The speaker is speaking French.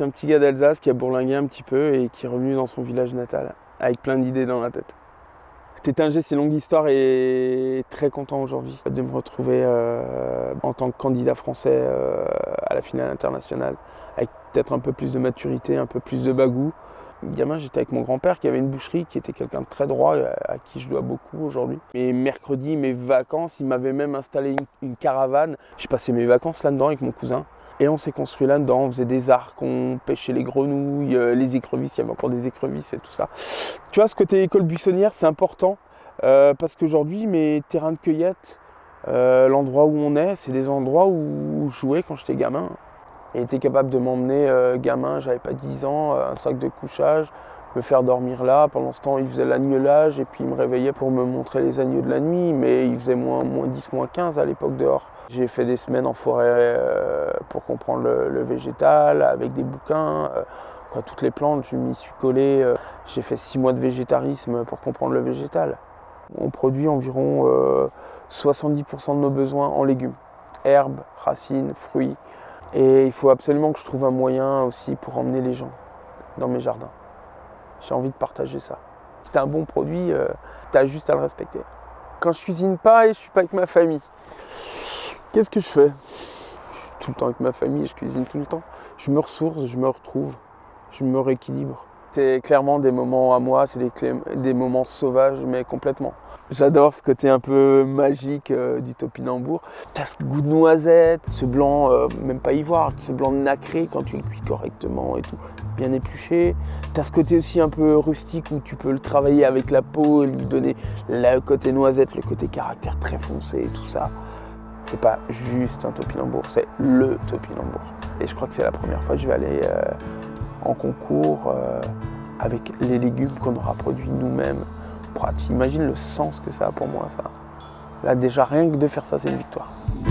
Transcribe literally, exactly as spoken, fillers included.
suis un petit gars d'Alsace qui a bourlingué un petit peu et qui est revenu dans son village natal avec plein d'idées dans la tête. Tétinger, c'est une longue histoire et très content aujourd'hui de me retrouver euh, en tant que candidat français euh, à la finale internationale avec peut-être un peu plus de maturité, un peu plus de bagou. Gamin, j'étais avec mon grand-père qui avait une boucherie, qui était quelqu'un de très droit, à qui je dois beaucoup aujourd'hui. Et mercredi, mes vacances, il m'avait même installé une, une caravane. J'ai passé mes vacances là-dedans avec mon cousin. Et on s'est construit là-dedans, on faisait des arcs, on pêchait les grenouilles, les écrevisses, il y avait encore des écrevisses et tout ça. Tu vois, ce côté école buissonnière, c'est important euh, parce qu'aujourd'hui, mes terrains de cueillette, euh, l'endroit où on est, c'est des endroits où je jouais quand j'étais gamin. Il était capable de m'emmener euh, gamin, j'avais pas dix ans, un sac de couchage, me faire dormir là. Pendant ce temps, il faisait l'agnelage et puis il me réveillait pour me montrer les agneaux de la nuit, mais il faisait moins, moins dix, moins quinze à l'époque dehors. J'ai fait des semaines en forêt euh, pour comprendre le, le végétal, avec des bouquins, euh, quoi, toutes les plantes, je m'y suis collé. Euh, j'ai fait six mois de végétarisme pour comprendre le végétal. On produit environ euh, soixante-dix pour cent de nos besoins en légumes, herbes, racines, fruits. Et il faut absolument que je trouve un moyen aussi pour emmener les gens dans mes jardins. J'ai envie de partager ça. Si tu as un bon produit, euh, tu as juste à le respecter. Quand je cuisine pas et je suis pas avec ma famille, qu'est-ce que je fais? Je suis tout le temps avec ma famille et je cuisine tout le temps. Je me ressource, je me retrouve, je me rééquilibre. C'est clairement des moments à moi, c'est des, des moments sauvages, mais complètement. J'adore ce côté un peu magique euh, du topinambour. Tu as ce goût de noisette, ce blanc, euh, même pas ivoire, ce blanc nacré quand tu le cuis correctement et tout, bien épluché. Tu as ce côté aussi un peu rustique où tu peux le travailler avec la peau et lui donner le côté noisette, le côté caractère très foncé et tout ça. C'est pas juste un topinambour, c'est le topinambour. Et je crois que c'est la première fois que je vais aller euh, en concours euh, avec les légumes qu'on aura produits nous-mêmes. Tu imagines le sens que ça a pour moi, ça. Là, déjà, rien que de faire ça, c'est une victoire.